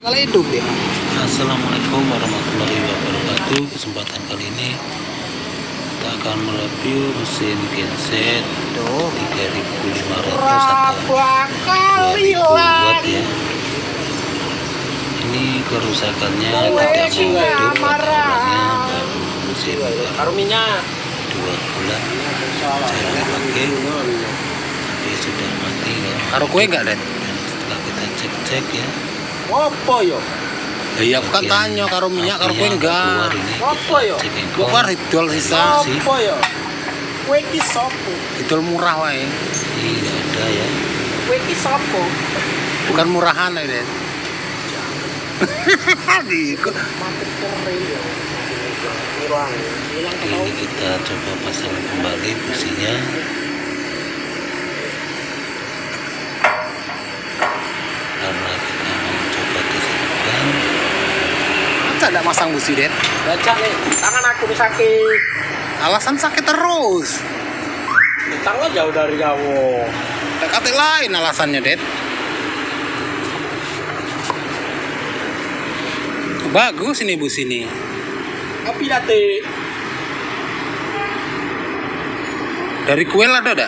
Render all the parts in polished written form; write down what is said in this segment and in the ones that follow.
Kalau hidup ya. Assalamualaikum warahmatullahi wabarakatuh. Kesempatan kali ini kita akan mereview mesin genset 3500 atau 2000 watt ya. Ini kerusakannya tidak mau hidup pada awalnya, mesin baru 2 bulan jarang dipakai, tapi sudah mati. Karo kue enggak, Den? Dan setelah kita cek ya, Apa yo? Iya, aku kan tanya karo minyak karo kue enggak. Apa yo? Keluar didol sisa. Apa yo? Kue ki sopo? Didol murah wae. Iya ada ya. Kue ki sopo? Bukan murahan ya, Den. Ini kita coba pasang kembali businya. Karena kita mau coba tes hidupkan. Masa enggak masang busi, Den? Baca nih, tangan aku nih sakit. Alasan sakit terus. Tangan jauh dari kamu. Kata lain alasannya, Den. Bagus ini bus ini. Tapi nanti Dari kuel ada enggak?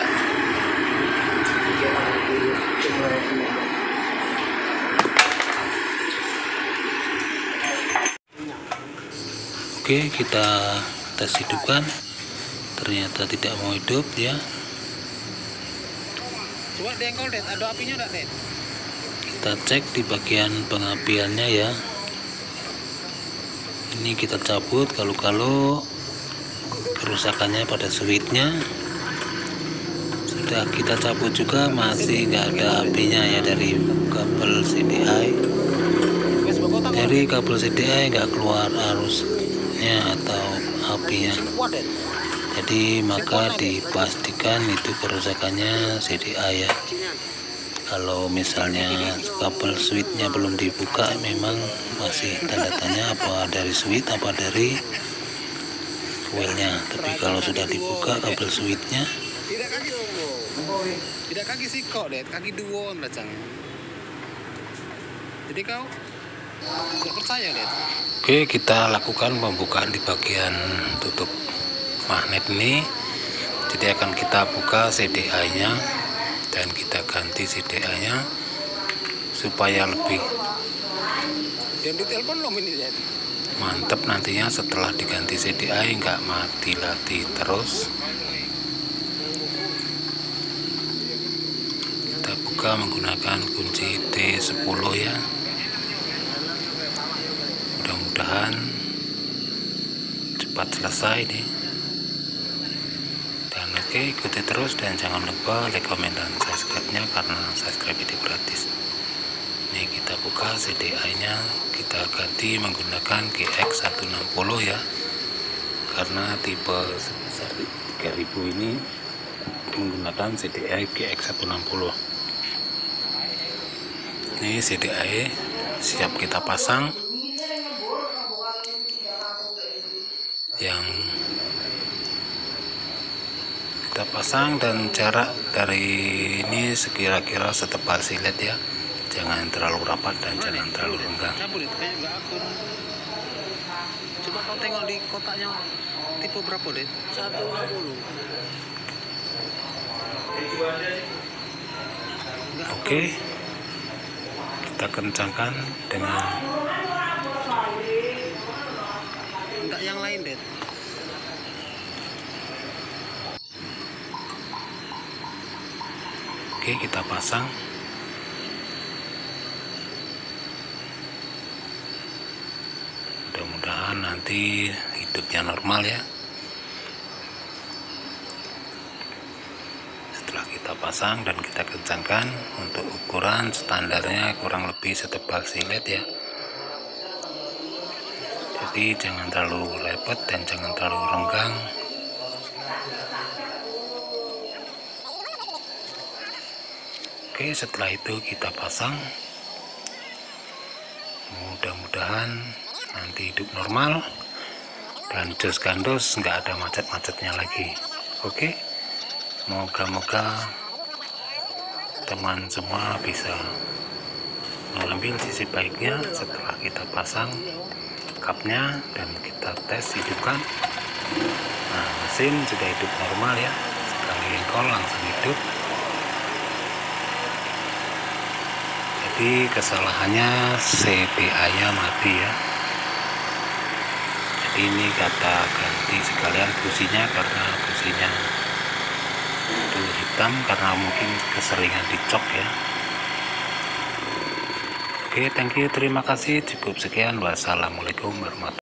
Oke, kita tes hidupkan. Ternyata tidak mau hidup ya. Coba dengkol, Den. Ada apinya enggak, Den? Kita cek di bagian pengapiannya ya. Ini kita cabut kalau kerusakannya pada switchnya. Sudah kita cabut juga, masih nggak ada apinya ya dari kabel CDI. Dari kabel CDI nggak keluar arusnya atau apinya. Jadi maka dipastikan itu kerusakannya CDI ya. Kalau misalnya kabel switchnya belum dibuka, memang masih tanda tanya apa dari switch apa dari coilnya. Tapi kalau sudah dibuka kabel switchnya, Tidak kaki siko, Den. Kaki duon racang. Jadi kau nggak percaya, Den? oke, kita lakukan pembukaan di bagian tutup magnet ini. Jadi akan kita buka CDI-nya dan kita ganti CDI-nya supaya lebih Yang ditelepon lo ini, Den. mantap nantinya setelah diganti CDI, nggak mati-mati terus. Kita buka menggunakan kunci T10 ya. Mudah-mudahan cepat selesai nih. Dan oke, ikuti terus dan jangan lupa like, komen, dan subscribe-nya karena subscribe itu gratis. Ini kita buka CDI-nya, kita ganti menggunakan GX160 ya. Karena tipe sebesar 3000 ini menggunakan CDI GX160. Ini CDI siap kita pasang. Yang kita pasang dan jarak dari ini sekira-kira setebal silet ya. Jangan terlalu rapat dan jangan terlalu renggang. Cabut itu kayak nggak akur. Coba kau tengok di kotaknya tipe berapa, Den? 150. Oke, kita kencangkan dengan Enggak yang lain, Den. oke, kita pasang. Mudah-mudahan nanti hidupnya normal ya. Setelah kita pasang dan kita kencangkan, untuk ukuran standarnya kurang lebih setebal silet ya. Jadi jangan terlalu lepet dan jangan terlalu renggang. Oke, setelah itu kita pasang. Mudah-mudahan nanti hidup normal dan jos gandos nggak ada macet-macetnya lagi. Oke, moga-moga teman semua bisa mengambil sisi baiknya setelah kita pasang kapnya dan kita tes hidupkan. Nah, mesin sudah hidup normal ya, sekali engkol langsung hidup. Jadi kesalahannya CPA nya mati ya. Jadi ini kata ganti sekalian businya, karena businya itu hitam karena mungkin keseringan dicok ya. Oke, thank you, terima kasih, cukup sekian, wassalamualaikum warahmatullahi wabarakatuh.